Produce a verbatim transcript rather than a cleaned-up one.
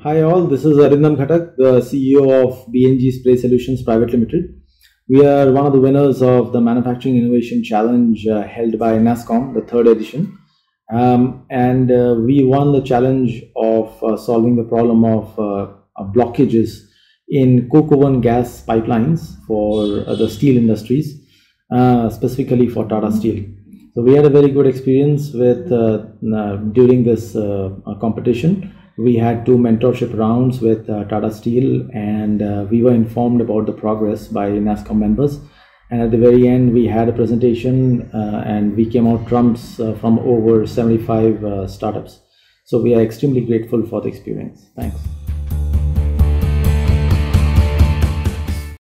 Hi all, this is Arindam Khatak, the C E O of B N G Spray Solutions Private Limited. We are one of the winners of the Manufacturing Innovation Challenge uh, held by NASSCOM, the third edition. Um, and uh, we won the challenge of uh, solving the problem of uh, blockages in coke oven gas pipelines for uh, the steel industries, uh, specifically for Tata Steel. So we had a very good experience with uh, uh, during this uh, competition. We had two mentorship rounds with uh, Tata Steel, and uh, we were informed about the progress by NASSCOM members. And at the very end, we had a presentation uh, and we came out trumps uh, from over seventy-five uh, startups. So we are extremely grateful for the experience. Thanks.